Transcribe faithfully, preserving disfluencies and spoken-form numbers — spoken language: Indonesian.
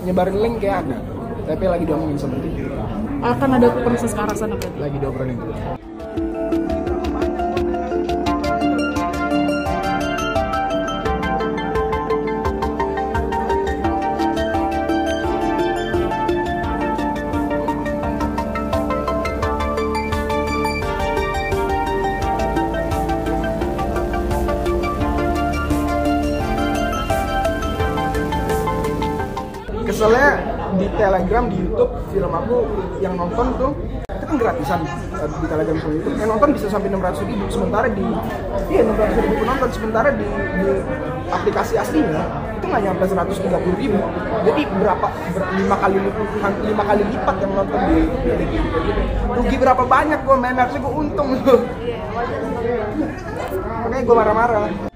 nyebarin link kayak ada, tapi lagi diomongin seperti itu. Akan ada proses ke arah sana berarti? Lagi diobrolin. Keselnya di Telegram, di YouTube, film aku yang nonton tuh itu kan gratisan di Telegram sama YouTube. Yang nonton bisa sampai enam ratus ribu, sementara di iya enam ratus ribu penonton, sementara di, di aplikasi aslinya itu nggak nyampe seratus tiga puluh ribu. Jadi berapa ber, lima kali lima kali lipat yang nonton di detik gitu. Rugi berapa banyak gue main, harusnya gue untung tuh. Makanya gue marah-marah.